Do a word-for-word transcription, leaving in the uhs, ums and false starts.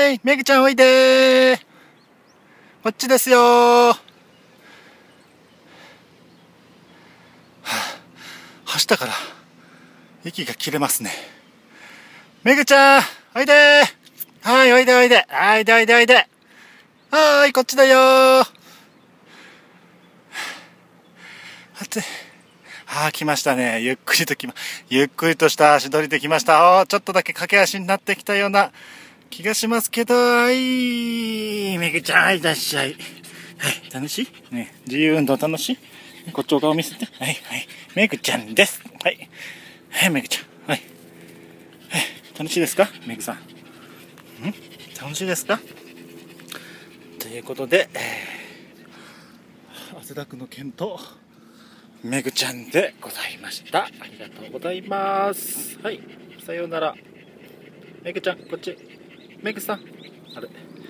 ーい、めぐちゃんおいでー。こっちですよー。はあ、走ったから息が切れますね。めぐちゃんおいでー。はい、おいでおいで。はい、おいでおいでおいで。はーい、こっちだよー。暑い。ああ、来ましたね。ゆっくりと来ま、ゆっくりとした足取りで来ました。おー、ちょっとだけ駆け足になってきたような気がしますけど、はい、めぐちゃん、はい、いらっしゃい。はい、楽しいね、自由運動楽しい。こっちお顔見せて。はい、はい、めぐちゃんです。はい、はい、めぐちゃん。はい。はい、楽しいですかめぐさん。ん楽しいですかということで、汗だくの剣と、めぐちゃんでございました。ありがとうございます。はい、さようなら。めぐちゃん、こっち。めぐさん。あれ。